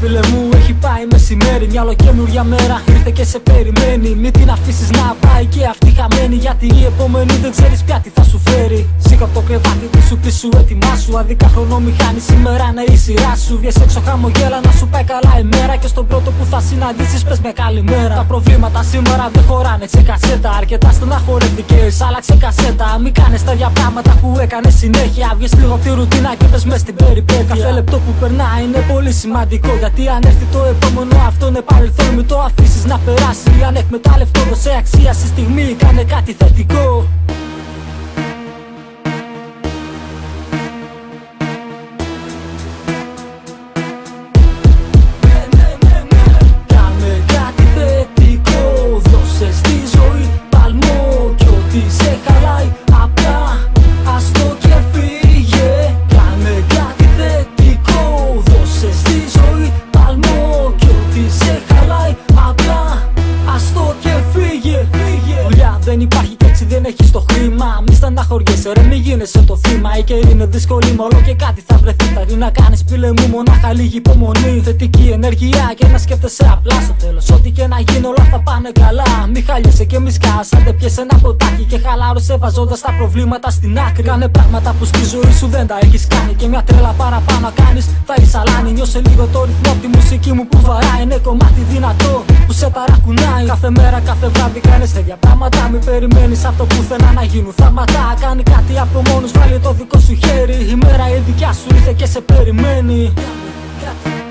φίλε μου, έχει πάει μεσημέρι. Μια ολοκαίνουρια μέρα ήρθε και σε περιμένει. Μην την αφήσεις να πάει και αυτή χαμένη, γιατί η επόμενη δεν ξέρεις πια τι θα σου φέρει. Σήκω από το κρεβάτι του πίσω, ετοιμάσου. Αδικά χρονομηχάνη, σήμερα είναι η σειρά σου. Βγες έξω, χαμογέλα, να σου πάει καλά η μέρα. Και στον πρώτο που θα συναντήσεις πες με καλημέρα. Τα προβλήματα σήμερα δεν χωράνε σε κασέτα. Αρκετά στεναχωρεθήκες, άλλαξε κασέτα. Μην κάνεις τα ίδια πράγματα που έκανες συνέχεια. Βγες λίγο από τη ρουτίνα και πες μες στην περιπέτεια. Κάθε λεπτό που περνάει είναι πολύ σημαντικό, γιατί αν έρθει το επόμενο αυτό είναι παρελθόν. Μην το αφήσεις να περάσει. Αν εκμετάλλευτο δώσε αξία στη στιγμή, κάνε κάτι θετικό. Κάνε κάτι θετικό, δώσε στη ζωή παλμό. Κι ό,τι σε χαλάει απλά ας το και φύγε. Κάνε κάτι θετικό, δώσε στη ζωή παλμό. Κι ό,τι σε χαλάει απλά ας το και φύγε. Δουλειά δεν υπάρχει και έτσι δεν έχεις το χρήμα. Μη στεναχωριέσαι ρε, μη γίνεσαι το θύμα. Η καιρή είναι δύσκολη, μωρό και κάτι θα βρεθεί. Θα να κάνεις φίλε μου μονάχα λίγη υπομονή. Θετική ενέργεια και να σκέφτεσαι απλά στο τέλος. Ό,τι και να γίνει όλα θα πάνε καλά. Μη χαλιέσαι και μη σκάς, άντε πιες ένα ποτάκι και χαλάρωσε βαζώντας τα προβλήματα στην άκρη. Κάνε πράγματα που στη ζωή σου δεν τα έχεις κάνει. Και μια τρέλα παραπάνω κάνεις θα είσαι αλάνη. Νιώσε λίγο το ρυθμό από τη μουσική μου που βαράει. Είναι κομμάτι δυνατό που σε ταρακουνάει. Κάθε μέρα, κάθε βράδυ κάνεις τέτοια πράγματα. Μην περιμένεις από το πουθενά να γίνουν θαύματα. Κάνει κάτι από μόνος, βάλει το δικό σου χέρι. Η μέρα η δικιά σου ήρθε και σε περιμένει.